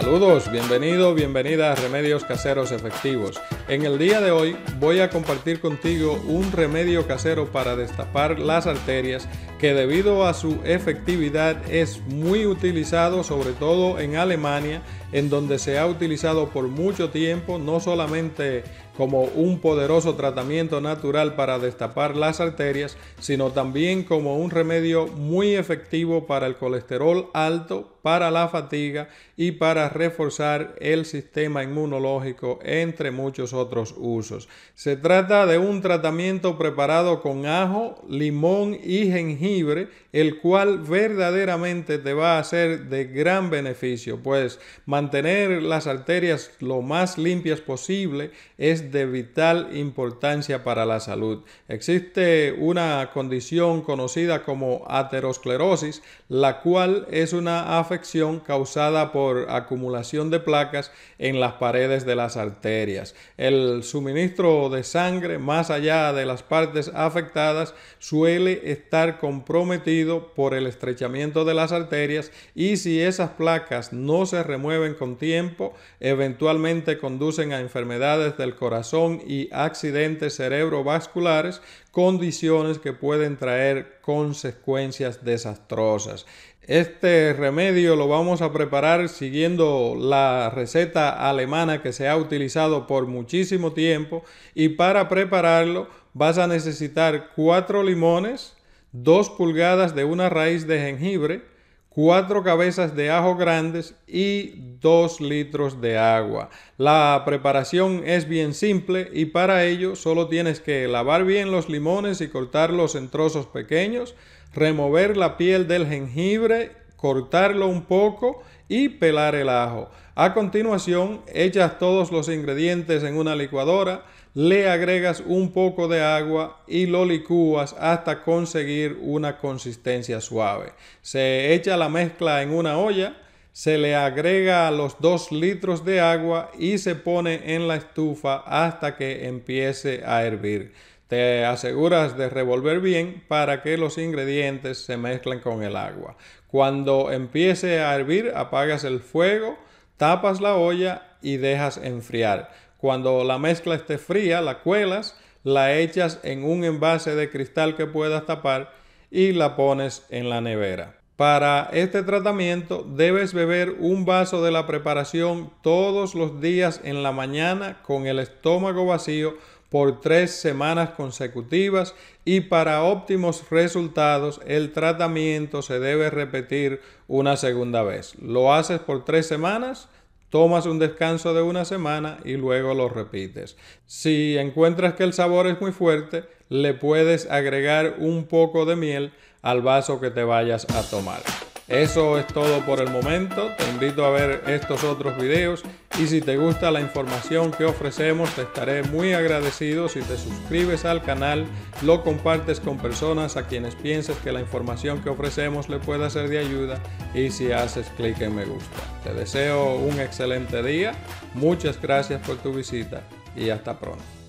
Saludos, bienvenida a Remedios Caseros Efectivos. En el día de hoy voy a compartir contigo un remedio casero para destapar las arterias que debido a su efectividad es muy utilizado, sobre todo en Alemania, en donde se ha utilizado por mucho tiempo, no solamente como un poderoso tratamiento natural para destapar las arterias, sino también como un remedio muy efectivo para el colesterol alto, para la fatiga y para reforzar el sistema inmunológico, entre muchos otros usos. Se trata de un tratamiento preparado con ajo, limón y jengibre, el cual verdaderamente te va a ser de gran beneficio, pues mantener las arterias lo más limpias posible es de vital importancia para la salud. Existe una condición conocida como aterosclerosis, la cual es una afección causada por acumulación de placas en las paredes de las arterias. El suministro de sangre más allá de las partes afectadas suele estar comprometido por el estrechamiento de las arterias, y si esas placas no se remueven con tiempo, eventualmente conducen a enfermedades del corazón y accidentes cerebrovasculares, condiciones que pueden traer consecuencias desastrosas. Este remedio lo vamos a preparar siguiendo la receta alemana que se ha utilizado por muchísimo tiempo, y para prepararlo vas a necesitar 4 limones, 2 pulgadas de una raíz de jengibre, 4 cabezas de ajo grandes y 2 litros de agua. La preparación es bien simple y para ello solo tienes que lavar bien los limones y cortarlos en trozos pequeños, remover la piel del jengibre, cortarlo un poco y pelar el ajo. A continuación, echas todos los ingredientes en una licuadora, le agregas un poco de agua y lo licúas hasta conseguir una consistencia suave. Se echa la mezcla en una olla, se le agrega los 2 litros de agua y se pone en la estufa hasta que empiece a hervir. Te aseguras de revolver bien para que los ingredientes se mezclen con el agua. Cuando empiece a hervir, apagas el fuego, tapas la olla y dejas enfriar. Cuando la mezcla esté fría, la cuelas, la echas en un envase de cristal que puedas tapar y la pones en la nevera. Para este tratamiento debes beber un vaso de la preparación todos los días en la mañana con el estómago vacío por 3 semanas consecutivas, y para óptimos resultados el tratamiento se debe repetir una segunda vez. Lo haces por 3 semanas, tomas un descanso de 1 semana y luego lo repites. Si encuentras que el sabor es muy fuerte, le puedes agregar un poco de miel al vaso que te vayas a tomar. Eso es todo por el momento. Te invito a ver estos otros videos, y si te gusta la información que ofrecemos, te estaré muy agradecido si te suscribes al canal, lo compartes con personas a quienes pienses que la información que ofrecemos le pueda ser de ayuda, y si haces clic en me gusta. Te deseo un excelente día, muchas gracias por tu visita y hasta pronto.